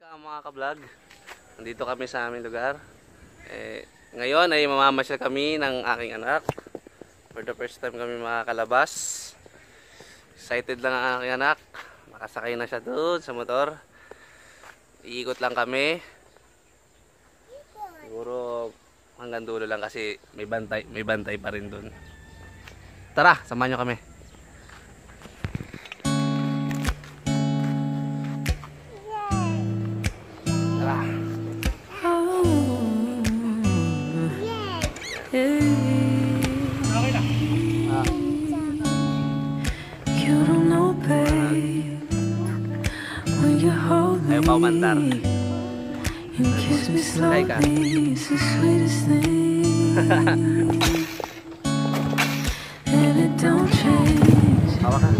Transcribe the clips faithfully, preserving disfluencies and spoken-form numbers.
Mga ka-vlog, nandito kami sa aming lugar. Eh, ngayon ay mamamasyal kami ng aking anak. For the first time kami makakalabas. Excited lang ang aking anak. Makasakay na siya doon sa motor. Iikot lang kami. Siguro hanggang dulo lang kasi may bantay, may bantay pa rin doon. Tara, samahan nyo kami. Ayaw pa umandar. Ay ka. Hawa ka.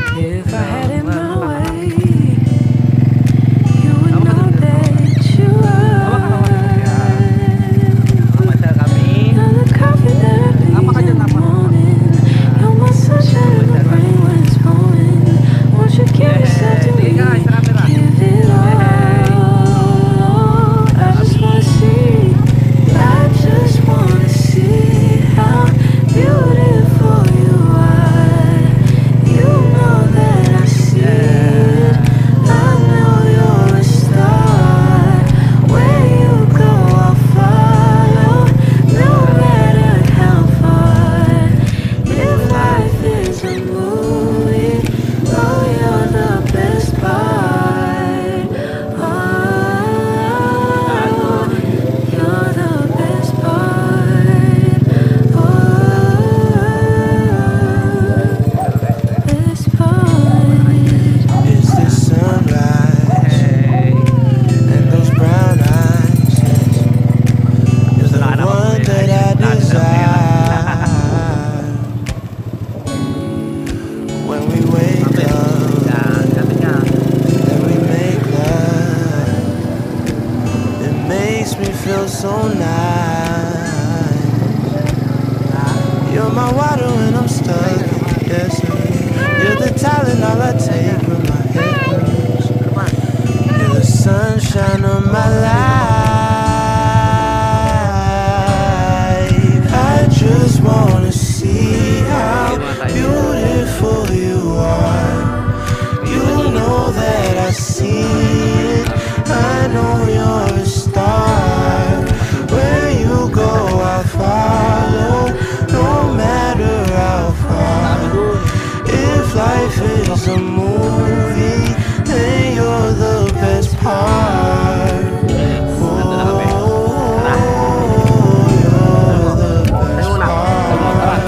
So nice. You're my water when I'm stuck. Yes, sir. You're the talent all I take when my head hurts. You're the sunshine of my life. I just wanna see how beautiful you are. You know that I see it. I know you're a star. Where you go, I'll follow, no matter how far. If life is a movie, then you're the best part. Oh, you're the best part.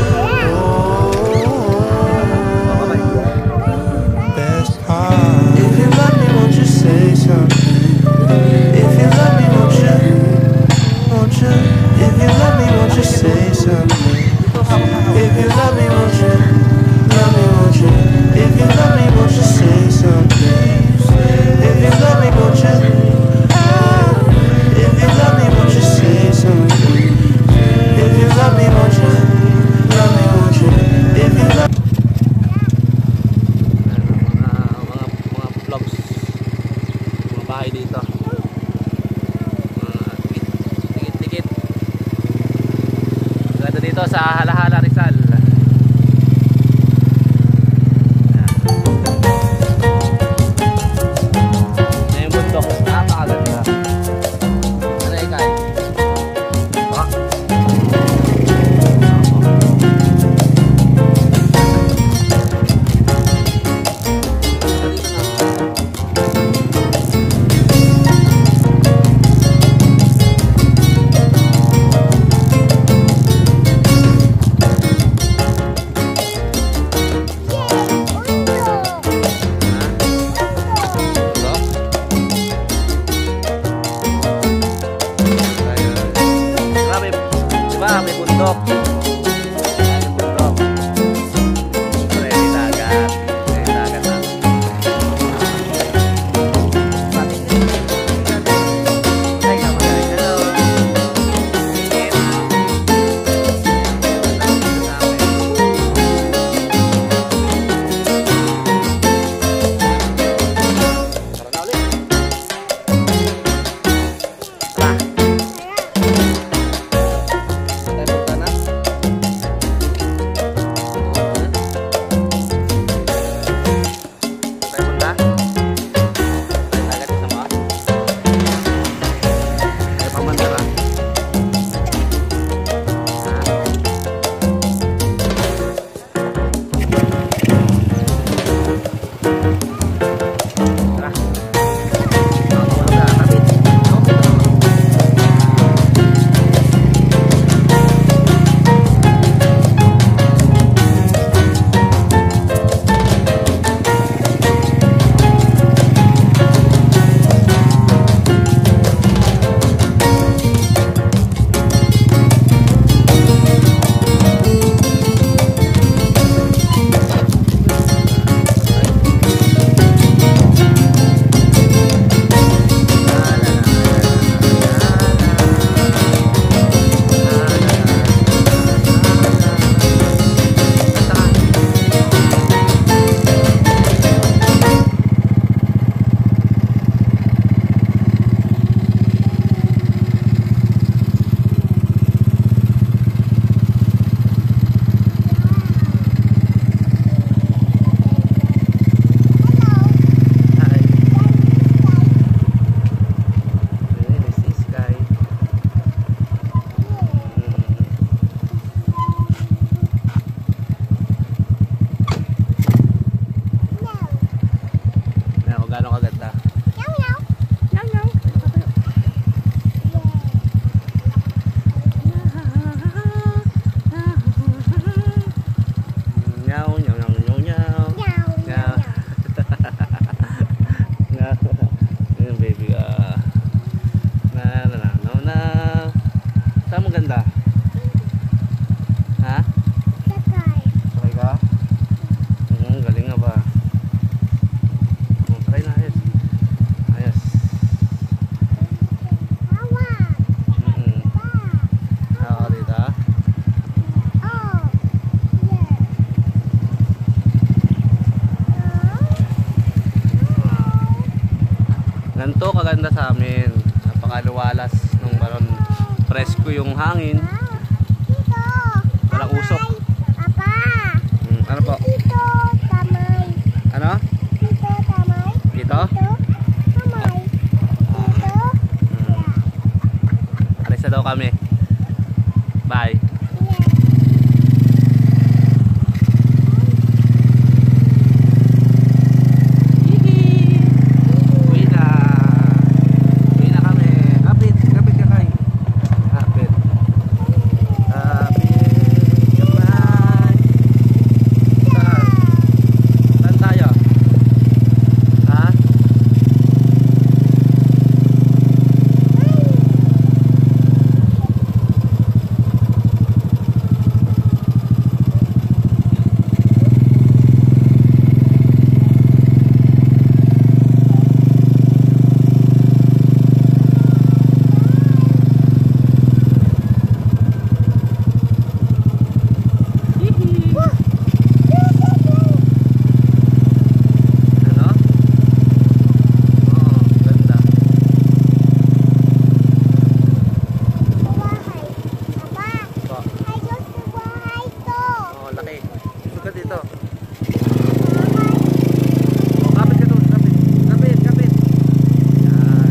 Oh, best part. If you love me, won't you say something? If you love me, won't you? If you love me, won't you say something? If you love me, won't you? Love me, won't you? If you love me, won't you say something? If you love me, won't you? Ah, if you love me, won't you say something? If you love me, won't you? Love me, won't you? If you love me. Mga mga vlogs, mga bahay dito. Dito sa Halahala, Rizal. Yan yung bundok. Napakaganda. Ano yung kain? Baka? gaano kaganda. Meow meow. Meow meow. Meow meow meow meow meow. Meow meow. Meow. Ayun baby ah. Na na na na na. Saan mo ganda? Ha? Sakay. Sakay ka? Hmm, galing nga ba? Oh, try na ayos. Ayos. Hawa. Mm-mm. Ako dito ah. Oh. Yeah. Ganito kaganda sa amin. Napakaluwalas nung baron presko yung hangin. Dito. Walang usok. Papa. Hmm, ano po? Dito. Tamay. Ano? Dito. Tamay. Dito? Dito. Tamay. Dito. Hmm. Alis na daw kami. Bye. Yeah. Uwi na. Uwi na kami. Kapit. Kapit ka kay. Kapit. Kapit. Kapay. Saan? Saan tayo? Ha? Ano? Oo, ganda. Bahay. Papa. Po. Ayos sa bahay to. Oo, laki. Dito ka dito. Oh, kapit ka doon. Kapit. Kapit, kapit. Yan.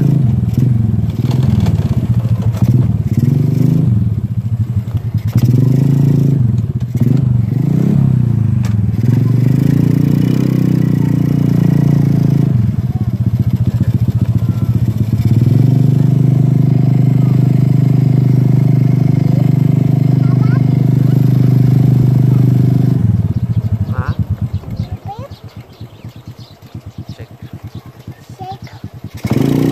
Ha? Check. Shake.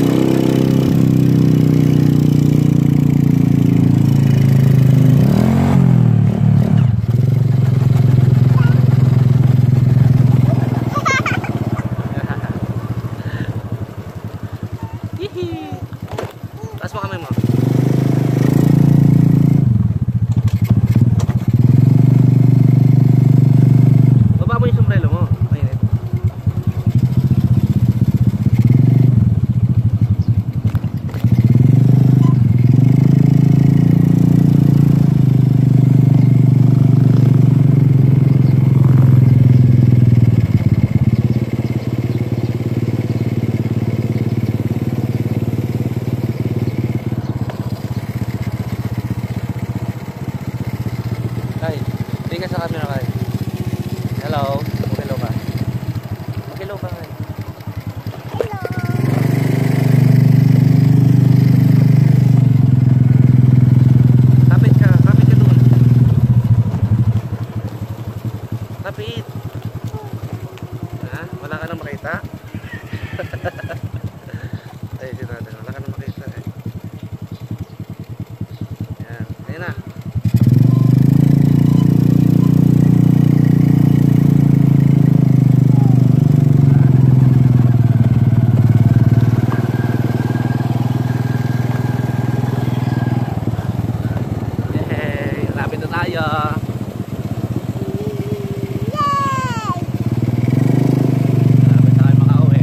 Taas mo kamay mo. Baba mo yung sombrero mo. Mainit. Kay, tingin sa camera kay. Hello. Mag-hello ka. Mag-hello ka kay. Hello. Kapit ka. Kapit ka doon. Kapit. Ha? Wala ka nang makita? Ay, sino natin. Wala ka nang makita eh. Yan. Ayun na. Yay! Lapit na tayo. Yay! Lapit na tayo makauwi.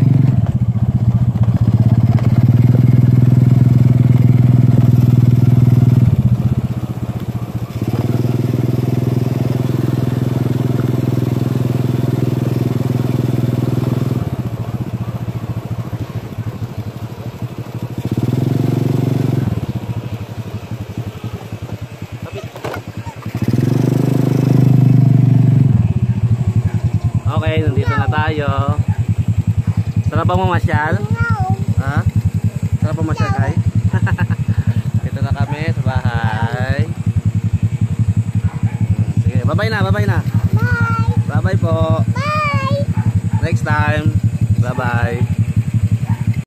Okay, nandito na tayo. Sarap bang mamasyal? Ngaw. Ha? Sarap bang mamasyal kay? Ito na kami sa bahay. Hmm, sige, bye-bye na, bye-bye na. Bye. Bye-bye po. Bye. Next time. Bye-bye.